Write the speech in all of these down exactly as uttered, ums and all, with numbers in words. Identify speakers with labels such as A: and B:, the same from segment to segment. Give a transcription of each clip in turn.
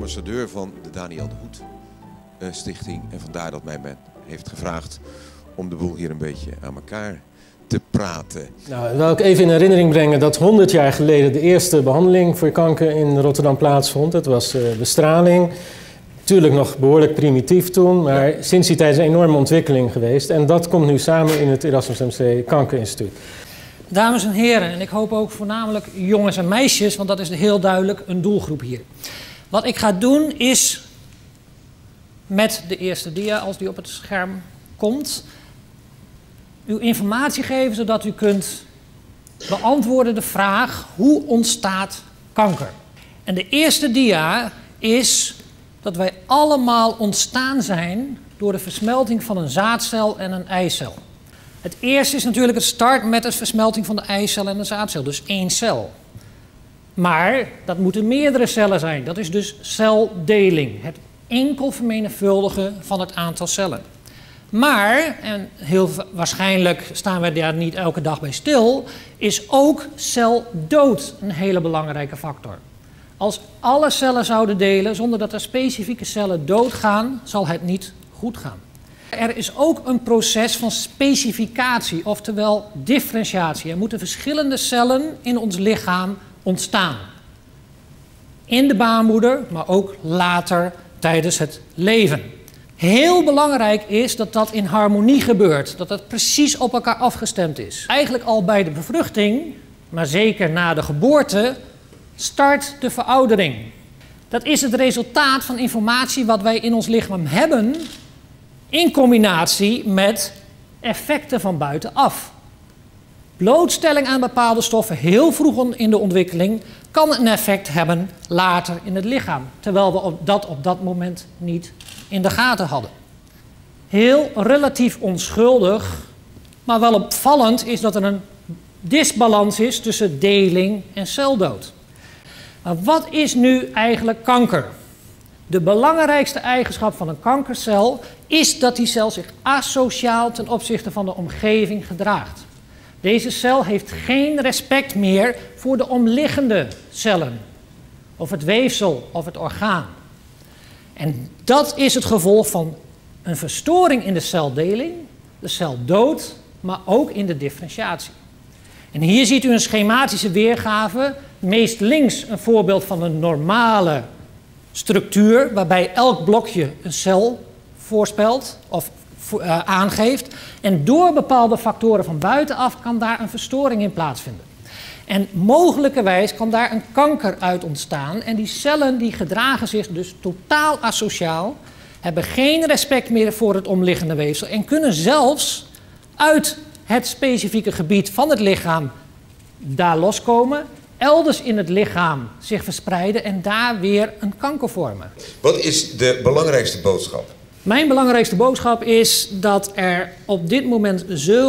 A: ambassadeur van de Daniel de Hoed uh, Stichting. En vandaar dat mij men heeft gevraagd om de boel hier een beetje aan elkaar te praten.
B: Nou, dan wil ik even in herinnering brengen dat honderd jaar geleden de eerste behandeling voor kanker in Rotterdam plaatsvond. Dat was uh, bestraling. Natuurlijk nog behoorlijk primitief toen, maar ja. Sinds die tijd is een enorme ontwikkeling geweest. En dat komt nu samen in het Erasmus M C Kankerinstituut.
C: Dames en heren, en ik hoop ook voornamelijk jongens en meisjes, want dat is heel duidelijk een doelgroep hier. Wat ik ga doen is met de eerste dia, als die op het scherm komt, uw informatie geven zodat u kunt beantwoorden de vraag: hoe ontstaat kanker? En de eerste dia is dat wij allemaal ontstaan zijn door de versmelting van een zaadcel en een eicel. Het eerste is natuurlijk het start met de versmelting van de eicel en de zaadcel, dus één cel. Maar dat moeten meerdere cellen zijn, dat is dus celdeling. Het enkel vermenigvuldigen van het aantal cellen. Maar, en heel waarschijnlijk staan we daar niet elke dag bij stil, is ook celdood een hele belangrijke factor. Als alle cellen zouden delen zonder dat er specifieke cellen doodgaan, zal het niet goed gaan. Er is ook een proces van specificatie, oftewel differentiatie. Er moeten verschillende cellen in ons lichaam ontstaan. In de baarmoeder, maar ook later tijdens het leven. Heel belangrijk is dat dat in harmonie gebeurt, dat dat precies op elkaar afgestemd is. Eigenlijk al bij de bevruchting, maar zeker na de geboorte, start de veroudering. Dat is het resultaat van informatie wat wij in ons lichaam hebben, in combinatie met effecten van buitenaf. Blootstelling aan bepaalde stoffen heel vroeg in de ontwikkeling kan een effect hebben later in het lichaam, terwijl we dat op dat moment niet in de gaten hadden. Heel relatief onschuldig, maar wel opvallend is dat er een disbalans is tussen deling en celdood. Maar wat is nu eigenlijk kanker? De belangrijkste eigenschap van een kankercel is dat die cel zich asociaal ten opzichte van de omgeving gedraagt. Deze cel heeft geen respect meer voor de omliggende cellen, of het weefsel of het orgaan. En dat is het gevolg van een verstoring in de celdeling, de celdood, maar ook in de differentiatie. En hier ziet u een schematische weergave, meest links een voorbeeld van een normale structuur, waarbij elk blokje een cel voorspelt of uh, aangeeft. En door bepaalde factoren van buitenaf kan daar een verstoring in plaatsvinden. En mogelijkerwijs kan daar een kanker uit ontstaan. En die cellen die gedragen zich dus totaal asociaal, hebben geen respect meer voor het omliggende weefsel en kunnen zelfs uit het specifieke gebied van het lichaam daar loskomen, elders in het lichaam zich verspreiden en daar weer een kanker vormen.
A: Wat is de belangrijkste boodschap?
C: Mijn belangrijkste boodschap is dat er op dit moment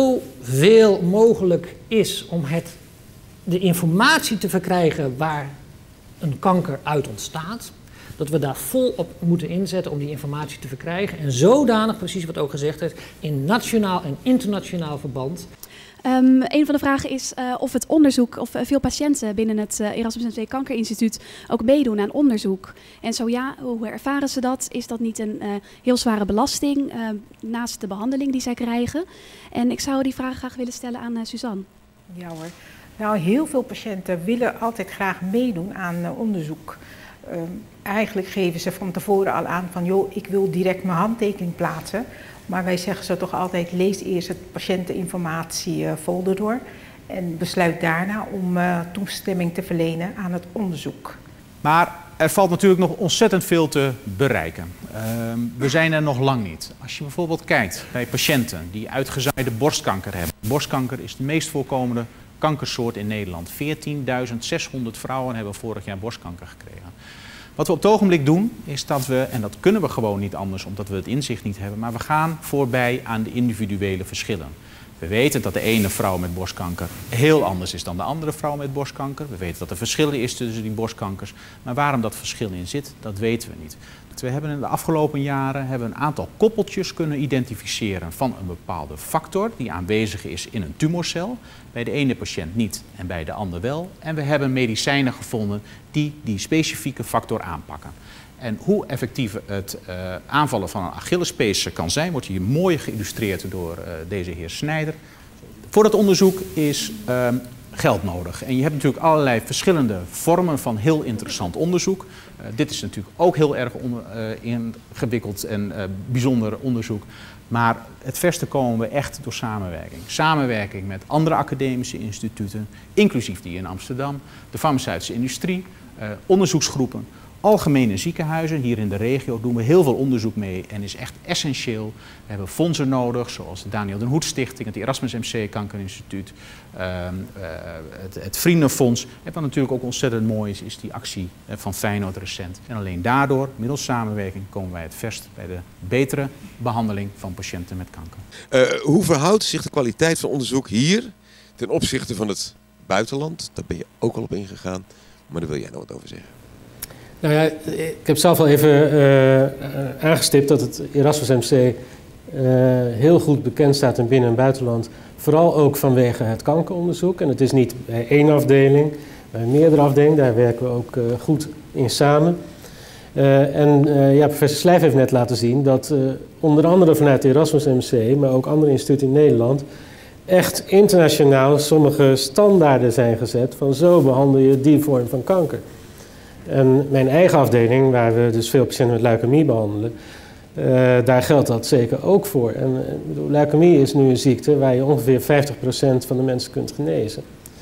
C: zoveel mogelijk is om het, de informatie te verkrijgen waar een kanker uit ontstaat, dat we daar volop moeten inzetten om die informatie te verkrijgen. En zodanig, precies wat ook gezegd is, in nationaal en internationaal verband.
D: Um, een van de vragen is uh, of het onderzoek, of uh, veel patiënten binnen het uh, Erasmus M C Kankerinstituut ook meedoen aan onderzoek. En zo ja, hoe ervaren ze dat? Is dat niet een uh, heel zware belasting uh, naast de behandeling die zij krijgen? En ik zou die vraag graag willen stellen aan uh, Suzanne.
E: Ja hoor. Nou, heel veel patiënten willen altijd graag meedoen aan uh, onderzoek. Uh, eigenlijk geven ze van tevoren al aan van, joh, ik wil direct mijn handtekening plaatsen. Maar wij zeggen ze toch altijd, lees eerst het patiënteninformatiefolder door en besluit daarna om uh, toestemming te verlenen aan het onderzoek.
F: Maar er valt natuurlijk nog ontzettend veel te bereiken. Uh, we zijn er nog lang niet. Als je bijvoorbeeld kijkt bij patiënten die uitgezaaide borstkanker hebben. Borstkanker is de meest voorkomende kankersoort in Nederland. veertienduizend zeshonderd vrouwen hebben vorig jaar borstkanker gekregen. Wat we op het ogenblik doen, is dat we, en dat kunnen we gewoon niet anders omdat we het inzicht niet hebben, maar we gaan voorbij aan de individuele verschillen. We weten dat de ene vrouw met borstkanker heel anders is dan de andere vrouw met borstkanker. We weten dat er verschillen is tussen die borstkankers. Maar waarom dat verschil in zit, dat weten we niet. We hebben in de afgelopen jaren hebben een aantal koppeltjes kunnen identificeren van een bepaalde factor die aanwezig is in een tumorcel. Bij de ene patiënt niet en bij de ander wel. En we hebben medicijnen gevonden die die specifieke factor aanpakken. En hoe effectief het uh, aanvallen van een Achillespees kan zijn, wordt hier mooi geïllustreerd door uh, deze heer Snijder. Voor dat onderzoek is uh, geld nodig. En je hebt natuurlijk allerlei verschillende vormen van heel interessant onderzoek. Uh, dit is natuurlijk ook heel erg onder, uh, ingewikkeld en uh, bijzonder onderzoek. Maar het verste komen we echt door samenwerking. Samenwerking met andere academische instituten, inclusief die in Amsterdam, de farmaceutische industrie, uh, onderzoeksgroepen, algemene ziekenhuizen. Hier in de regio doen we heel veel onderzoek mee en is echt essentieel. We hebben fondsen nodig, zoals de Daniel den Hoed Stichting, het Erasmus M C Kankerinstituut, uh, uh, het, het Vriendenfonds. En wat natuurlijk ook ontzettend mooi is, is die actie uh, van Feyenoord recent. En alleen daardoor, middels samenwerking, komen wij het verst bij de betere behandeling van patiënten met kanker.
A: Uh, hoe verhoudt zich de kwaliteit van onderzoek hier ten opzichte van het buitenland? Daar ben je ook al op ingegaan, maar daar wil jij nog wat over zeggen.
B: Nou ja, ik heb zelf al even uh, aangestipt dat het Erasmus M C uh, heel goed bekend staat in binnen- en buitenland. Vooral ook vanwege het kankeronderzoek. En het is niet bij één afdeling, bij meerdere afdelingen. Daar werken we ook uh, goed in samen. Uh, en uh, ja, professor Slijf heeft net laten zien dat uh, onder andere vanuit het Erasmus M C, maar ook andere instituten in Nederland, echt internationaal sommige standaarden zijn gezet van zo behandel je die vorm van kanker. En mijn eigen afdeling, waar we dus veel patiënten met leukemie behandelen, uh, daar geldt dat zeker ook voor. En uh, bedoel, leukemie is nu een ziekte waar je ongeveer vijftig procent van de mensen kunt genezen.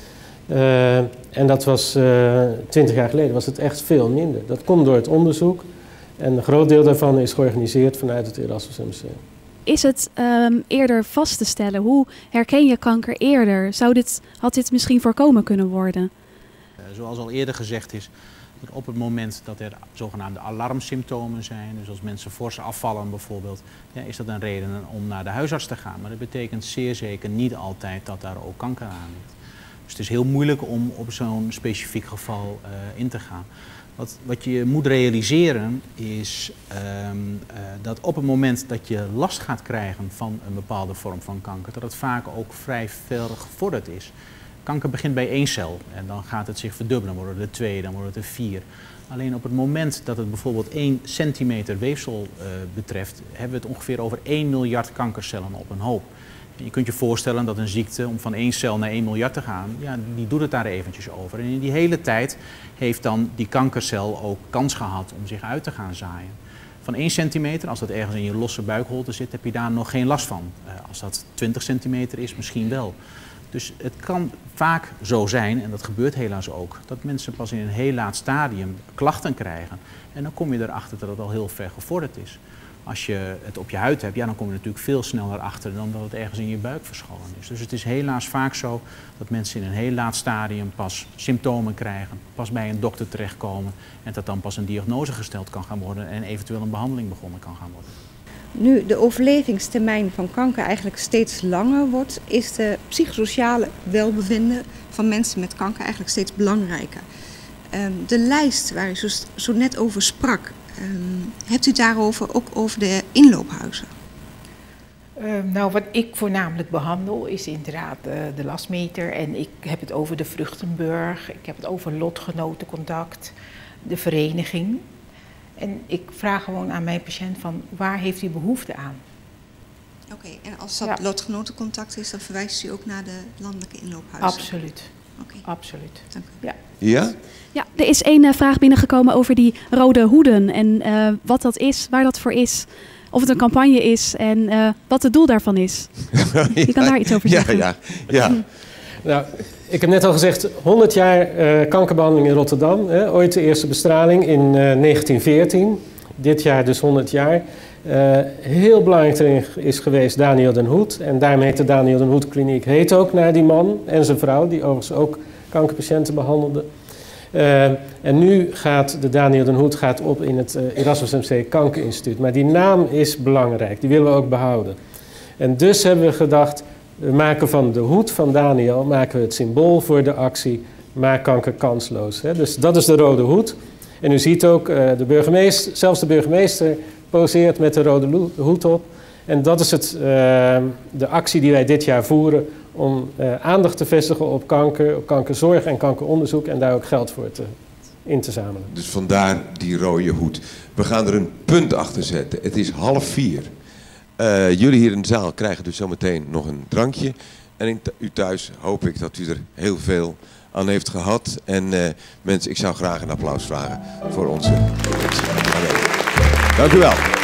B: Uh, en dat was twintig uh, jaar geleden was het echt veel minder. Dat komt door het onderzoek en een groot deel daarvan is georganiseerd vanuit het Erasmus M C.
D: Is het um, eerder vast te stellen? Hoe herken je kanker eerder? Zou dit, had dit misschien voorkomen kunnen worden?
F: Uh, zoals al eerder gezegd is, op het moment dat er zogenaamde alarmsymptomen zijn, dus als mensen fors afvallen bijvoorbeeld, ja, is dat een reden om naar de huisarts te gaan. Maar dat betekent zeer zeker niet altijd dat daar ook kanker aan ligt. Dus het is heel moeilijk om op zo'n specifiek geval uh, in te gaan. Wat, wat je moet realiseren is um, uh, dat op het moment dat je last gaat krijgen van een bepaalde vorm van kanker, dat het vaak ook vrij ver gevorderd is. Kanker begint bij één cel en dan gaat het zich verdubbelen, dan wordt het er twee, dan wordt het er vier. Alleen op het moment dat het bijvoorbeeld één centimeter weefsel uh, betreft, hebben we het ongeveer over één miljard kankercellen op een hoop. En je kunt je voorstellen dat een ziekte, om van één cel naar één miljard te gaan, ja, die doet het daar eventjes over. En in die hele tijd heeft dan die kankercel ook kans gehad om zich uit te gaan zaaien. Van één centimeter, als dat ergens in je losse buikholte zit, heb je daar nog geen last van. Uh, als dat twintig centimeter is, misschien wel. Dus het kan vaak zo zijn, en dat gebeurt helaas ook, dat mensen pas in een heel laat stadium klachten krijgen. En dan kom je erachter dat het al heel ver gevorderd is. Als je het op je huid hebt, ja, dan kom je natuurlijk veel sneller achter dan dat het ergens in je buik verscholen is. Dus het is helaas vaak zo dat mensen in een heel laat stadium pas symptomen krijgen, pas bij een dokter terechtkomen en dat dan pas een diagnose gesteld kan gaan worden en eventueel een behandeling begonnen kan gaan worden.
G: Nu de overlevingstermijn van kanker eigenlijk steeds langer wordt, is de psychosociale welbevinden van mensen met kanker eigenlijk steeds belangrijker. Um, de lijst waar u zo, zo net over sprak, um, hebt u daarover ook over de inloophuizen?
E: Uh, nou, wat ik voornamelijk behandel is inderdaad uh, de lastmeter en ik heb het over de Vruchtenburg, ik heb het over lotgenotencontact, de vereniging. En ik vraag gewoon aan mijn patiënt van waar heeft u behoefte aan?
G: Oké, okay, en als dat ja. lotgenotencontact is, dan verwijst u ook naar de landelijke inloophuizen?
E: Absoluut.
G: Okay.
E: Absoluut.
G: Dank u.
E: Ja?
A: Ja,
D: ja er is één uh, vraag binnengekomen over die rode hoeden en uh, wat dat is, waar dat voor is. Of het een campagne is en uh, wat het doel daarvan is. ja, Je kan daar iets over zeggen.
A: Ja, ja, ja.
B: Nou, ik heb net al gezegd, honderd jaar uh, kankerbehandeling in Rotterdam. Hè? Ooit de eerste bestraling in uh, negentien veertien. Dit jaar dus honderd jaar. Uh, heel belangrijk erin is geweest Daniel den Hoed. En daarmee heet de Daniel den Hoed Kliniek heet ook naar die man en zijn vrouw, die overigens ook kankerpatiënten behandelden. Uh, en nu gaat de Daniel den Hoed gaat op in het uh, Erasmus M C Kankerinstituut. Maar die naam is belangrijk, die willen we ook behouden. En dus hebben we gedacht, we maken van de hoed van Daniel maken we het symbool voor de actie Maak kanker kansloos. Hè? Dus dat is de rode hoed. En u ziet ook, uh, de burgemeester, zelfs de burgemeester poseert met de rode hoed op. En dat is het, uh, de actie die wij dit jaar voeren om uh, aandacht te vestigen op kanker, op kankerzorg en kankeronderzoek en daar ook geld voor te, in te zamelen.
A: Dus vandaar die rode hoed. We gaan er een punt achter zetten. Het is half vier. Uh, jullie hier in de zaal krijgen dus zometeen nog een drankje. En in u thuis hoop ik dat u er heel veel aan heeft gehad. En uh, mensen, ik zou graag een applaus vragen voor onze mensen. Dank u wel.